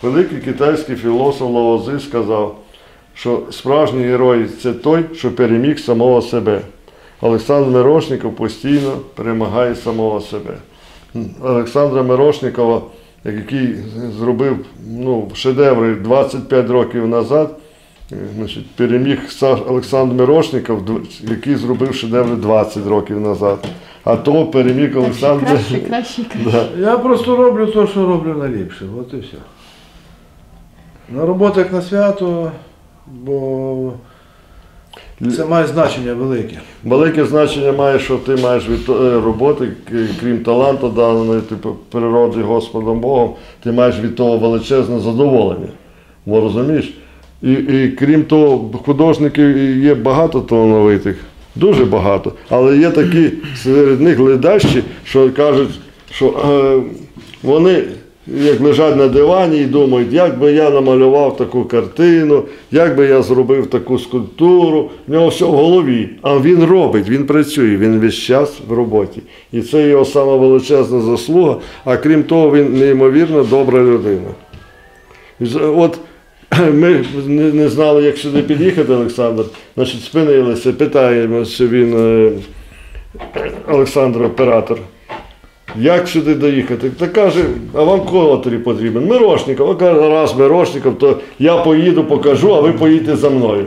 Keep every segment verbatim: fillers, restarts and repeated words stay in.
Великий китайський філософ Лао Цзи сказав, що справжній герой – це той, що переміг самого себе. Олександр Мирошніков постійно перемагає самого себе. Олександра Мирошнікова, який зробив ну, шедеври двадцять п'ять років назад, значить, переміг Олександр Мирошніков, який зробив шедеври двадцять років назад. А то переміг Олександр... Краще, краще, краще. Да. Я просто роблю те, що роблю найліпше, от і все. На роботу як на свято, бо це має значення велике. Велике значення має, що ти маєш від роботи, крім таланту, даної типу, природи Господом Богом, ти маєш від того величезне задоволення. Бо розумієш? І, і крім того, художників є багато талановитих, дуже багато. Але є такі серед них ледащі, що кажуть, що е, вони як лежать на дивані і думають, як би я намалював таку картину, як би я зробив таку скульптуру, в нього все в голові. А він робить, він працює, він весь час в роботі. І це його сама величезна заслуга, а крім того, він неймовірно добра людина. От ми не знали, як сюди під'їхати, Олександр, значить спинилися, питаємося він, Олександр, оператор. Як сюди доїхати? Та каже, а вам кого тоді потрібен? Мирошніков. А каже, раз Мирошніков, то я поїду, покажу, а ви поїдете за мною.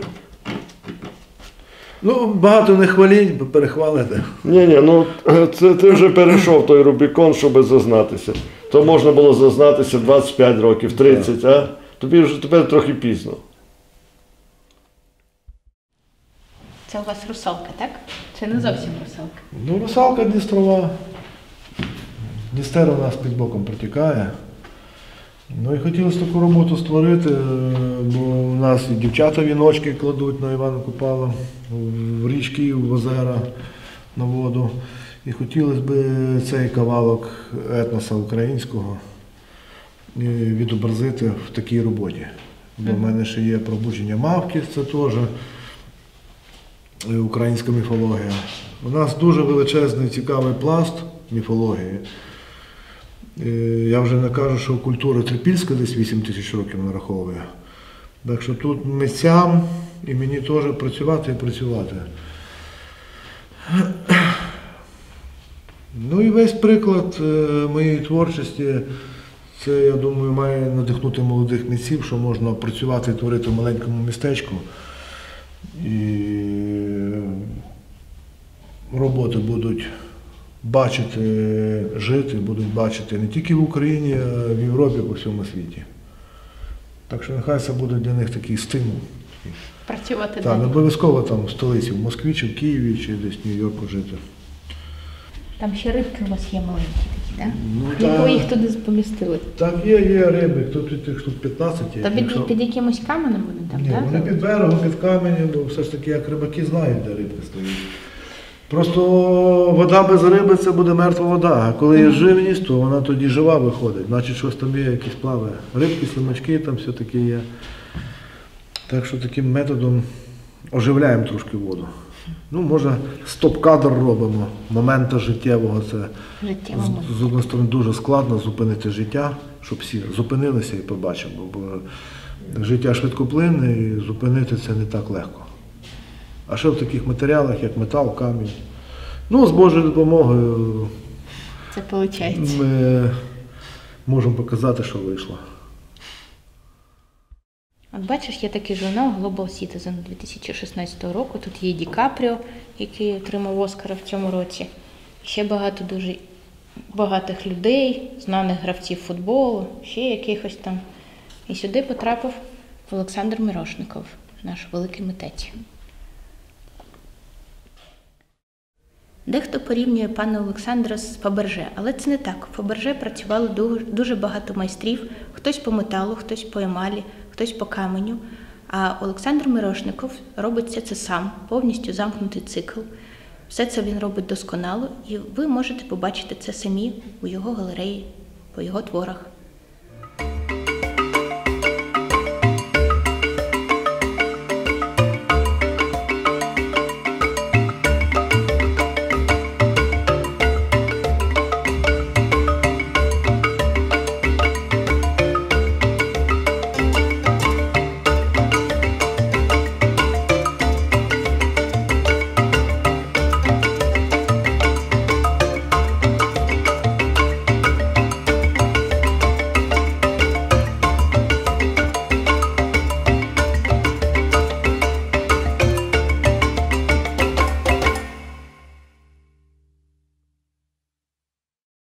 Ну, багато не хвалінь, перехвалите. Ні-ні, ну це ти вже перейшов той Рубікон, щоб зазнатися. То можна було зазнатися двадцять п'ять років, тридцять, а? Тобі вже тепер трохи пізно. Це у вас русалка, так? Це не зовсім русалка. Ну, русалка Дністрова. Дністер у нас під боком протікає. Ну і хотілося таку роботу створити, бо у нас і дівчата віночки кладуть на Івана Купала, в річки, в озера, на воду. І хотілося б цей кавалок етноса українського відобразити в такій роботі. Бо в мене ще є пробудження мавки, це теж українська міфологія. У нас дуже величезний цікавий пласт міфології. Я вже не кажу, що культура трипільська десь вісім тисяч років нараховує. Так що тут митцям і мені теж працювати і працювати. Ну і весь приклад моєї творчості, це, я думаю, має надихнути молодих митців, що можна працювати і творити в маленькому містечку. І роботи будуть бачити, жити, будуть бачити не тільки в Україні, а в Європі, по всьому світі. Так що нехай це буде для них такий стимул. Працювати так, далі. обов'язково там в столиці, в Москві, чи в Києві, чи десь в Нью-Йорку жити. Там ще рибки у вас є маленькі такі, так? Ну, Як ви їх туди помістили? Так, є, є риби, тут тих штук п'ятнадцять є. Та під, Якщо... під якимось каменем вони там, Ні, так? вони під берегом, під каменем, бо все ж таки, як рибаки знають, де рибки стоять. Просто вода без риби – це буде мертва вода, а коли є живність, то вона тоді жива виходить, значить щось там є, якісь плаває. Рибки, слимачки там все-таки є. Так що таким методом оживляємо трошки воду. Ну, може, стоп-кадр робимо, момента життєвого. Це з, з однієї сторони дуже складно зупинити життя, щоб всі зупинилися і побачили, бо життя швидкоплинне і зупинити це не так легко. А ще в таких матеріалах, як метал, камінь. Ну, з Божою допомогою це виходить. Ми можемо показати, що вийшло. От бачиш, є такий журнал Global Citizen дві тисячі шістнадцятого року. Тут є Ді Капріо, який отримав Оскара в цьому році. Ще багато дуже багатих людей, знаних гравців футболу, ще якихось там. І сюди потрапив Олександр Мирошніков, наш великий митець. Дехто порівнює пана Олександра з Фаберже, але це не так. В Фаберже працювало дуже багато майстрів, хтось по металу, хтось по емалі, хтось по каменю. А Олександр Мирошніков робить все це сам, повністю замкнутий цикл. Все це він робить досконало, і ви можете побачити це самі у його галереї, по його творах.